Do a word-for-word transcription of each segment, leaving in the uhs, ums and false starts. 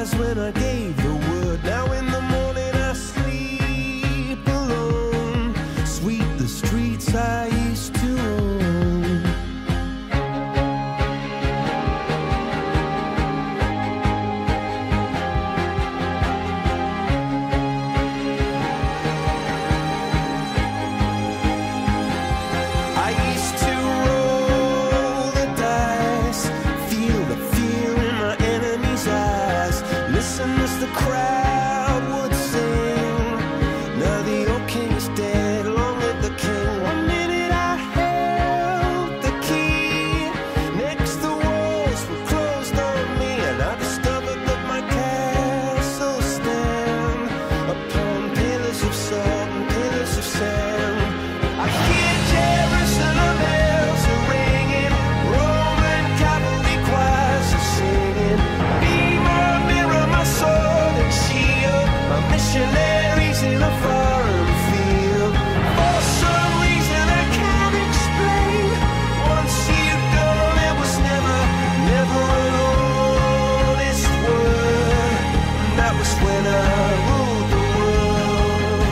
eyes when I gave the word. Now in the morning I sleep alone. Sweep the streets I used to own. I used to roll the dice, feel the fear in my enemy's eyes, listen as the crowd would sing. Now the old king is dead, long live the king. One minute I held the key, next the walls were closed on me, and I discovered that my castle stand upon pillars of salt and pillars of sand. I hear Jerusalem bells are ringing, Roman cavalry choirs are singing. Be my mirror, my sword and shield, my missionaries in a foreign field. For some reason I can't explain, once you've done it was never, never an honest word. And that was when I ruled the world.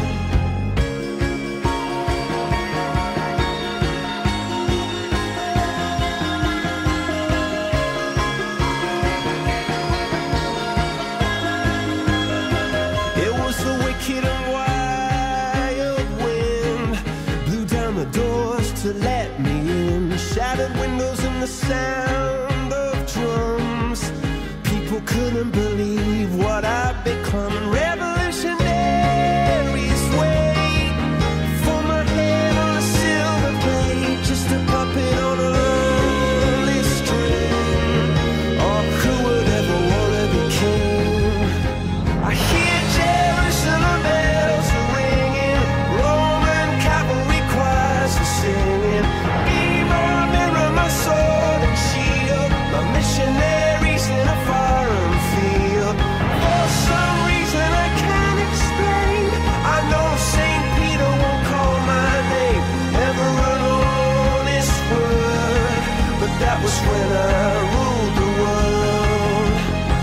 It was the wicked and wild wind, blew down the doors to let me in, shattered windows and the sound of drums. People couldn't believe what I'd become, and revolutionaries wait for my head on a silver plate, just a puppet on a lonely string. Oh, who would ever wanna be king? I hear Jerusalem bells are ringing, Roman cavalry choirs are singing. Be my mirror, my sword and shield, my missionaries in a foreign field. For some reason I can't explain, I know Saint Peter won't call my name, never an honest word. But that was when I ruled the world.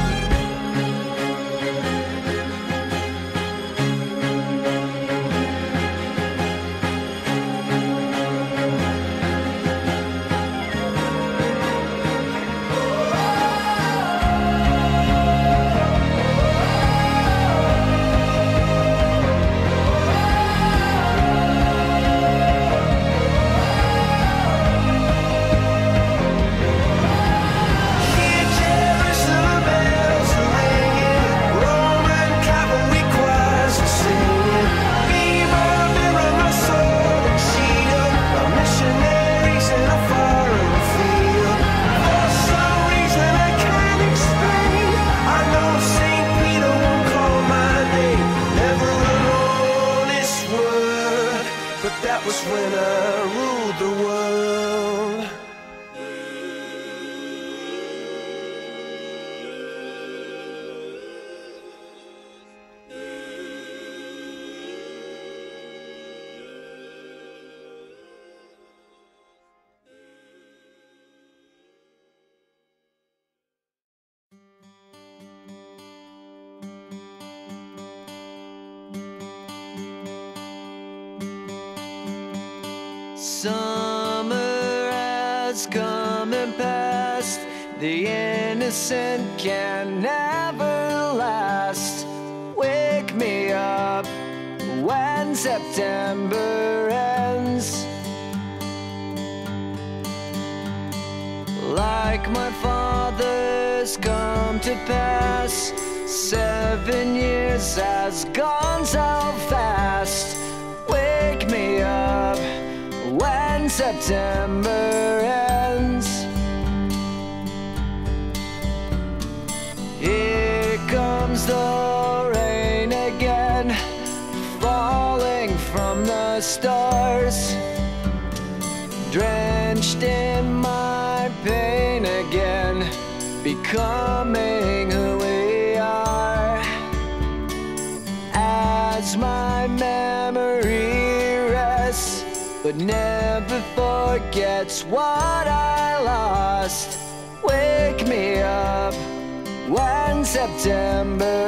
Hear Jerusalem bells are ringing, Roman cavalry choirs are singing. Be my mirror, my sword and shield, my missionaries in a foreign field. For some reason I can't explain, I know Saint Peter won't call my name, never an honest word. But that was when I ruled the world. Summer has come and passed, the innocent can never last. Wake me up when September ends. Like my father's come to pass, seven years has gone so fast. Wake me up when September ends. Here comes the rain again, falling from the stars, drenched in my pain again, becoming who we are. As my memory rests, but never forgets what I lost. Wake me up when September.